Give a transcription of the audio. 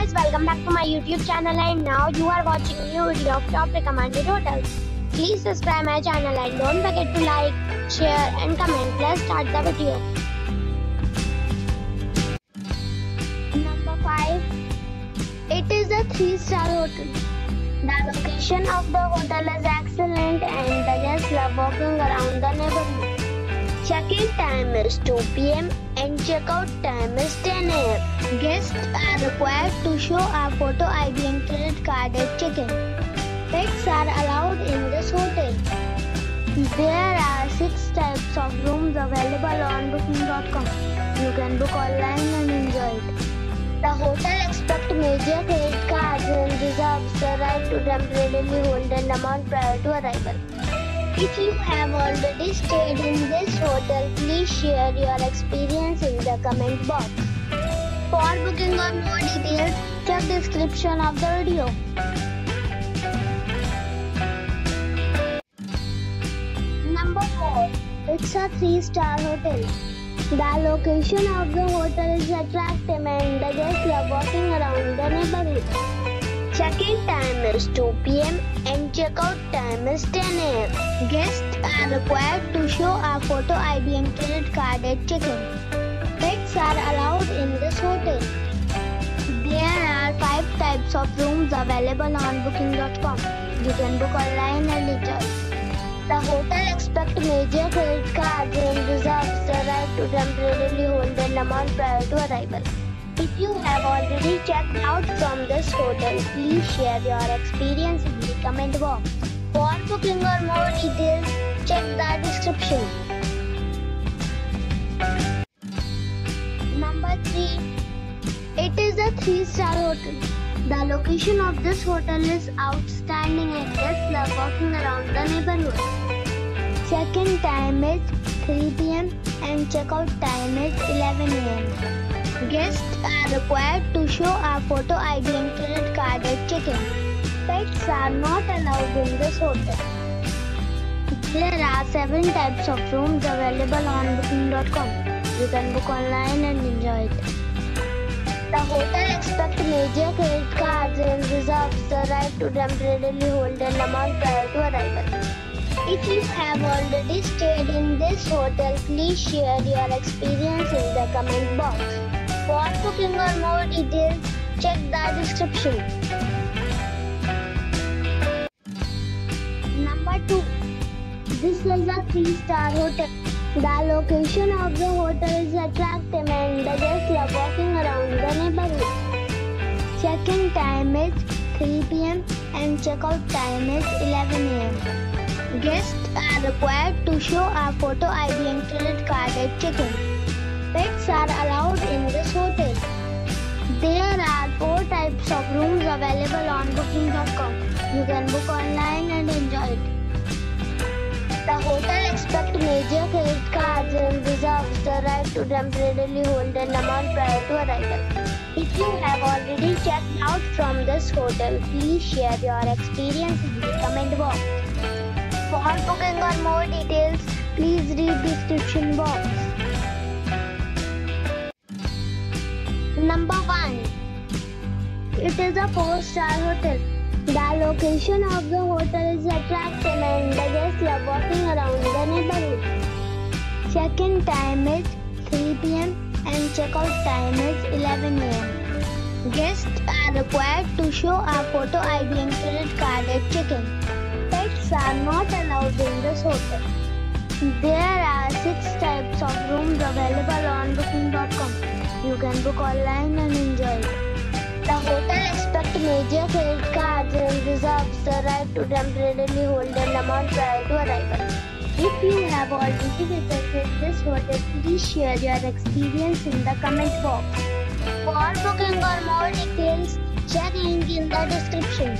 guys, welcome back to my YouTube channel, and now you are watching a new video of top recommended hotels. Please subscribe my channel and don't forget to like, share and comment. Let's start the video. Number 5. It is a 3-star hotel. The location of the hotel is excellent and the guests love walking around the neighborhood. Check-in time is 2 p.m. and check-out time is 10 a.m. Guests are required to show a photo ID and credit card at check-in. Pets are allowed in this hotel. There are 6 types of rooms available on booking.com. You can book online and enjoy it. The hotel accepts major credit cards and reserves the right to temporarily hold an amount prior to arrival. If you have already stayed in this hotel, please share your experience in the comment box. For booking or more details, check the description of the video. Number 4. It's a 3-star hotel. The location of the hotel is attractive and the guests love walking around the neighborhood. Check-in time is 2 p.m. and check-out time is 10 a.m. Guests are required to show a photo ID and credit card at check-in. Pets are allowed in this hotel. There are 5 types of rooms available on booking.com. You can book online and enjoy. The hotel accepts major credit cards and reserves the right to temporarily hold an amount prior to arrival. If you have already checked out from this hotel, please share your experience in the comment box. For booking or more details, check the description. Number 3. It is a 3-star hotel. The location of this hotel is outstanding and guests love walking around the neighborhood. Check-in time is 3 p.m. and check-out time is 11 a.m. Guests are required to show a photo ID and credit card at check-in. Pets are not allowed in this hotel. There are 7 types of rooms available on booking.com. You can book online and enjoy it. The hotel accepts major credit cards and reserves the right to temporarily hold an amount prior to arrival. If you have already stayed in this hotel, please share your experience in the comment box. For booking or more details, check the description. Number 2. This is a 3-star hotel. The location of the hotel is attractive and the guests love walking around the neighborhood. Check-in time is 3 p.m. and check-out time is 11 a.m. Guests are required to show a photo ID and credit card at check-in. Pets are allowed in this hotel. There are 4 types of rooms available on booking.com. You can book online and enjoy it. The hotel accepts major credit cards and reserves the right to temporarily hold an amount prior to arrival. If you have already checked out from this hotel, please share your experience in the comment box. For booking or more details, please read the description box. Number 1. It is a 4-star hotel. The location of the hotel is attractive and the guests love walking around the neighborhood. Check-in time is 3 p.m. and check-out time is 11 a.m. Guests are required to show a photo ID and credit card at check-in. Pets are not allowed in this hotel. There are 6 types of rooms available on booking.com. You can book online and enjoy it. The hotel accepts major credit cards and reserves the right to temporarily hold an amount prior to arrival. If you have already visited this hotel, please share your experience in the comment box. For booking or more details, check link in the description.